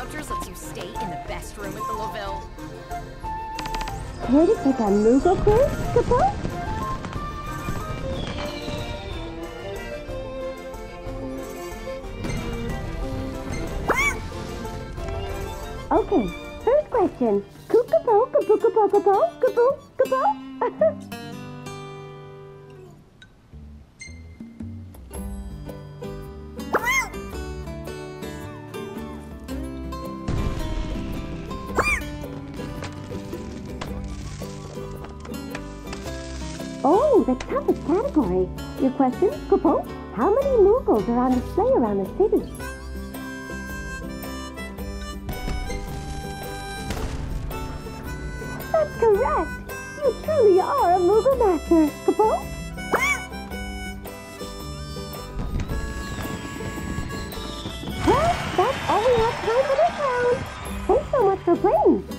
vouchers lets you stay in the best room at the LaVille. Care to take a Moogle cruise, Capo? Okay, first question. Kookapo, kapo, kapo, kapo, kapo, kapo. Oh, the toughest category. Your question, Capo? How many Moogles are on display around the city? That's correct. You truly are a Moogle master, Capo. Well, that's all we have time for this round. Thanks so much for playing.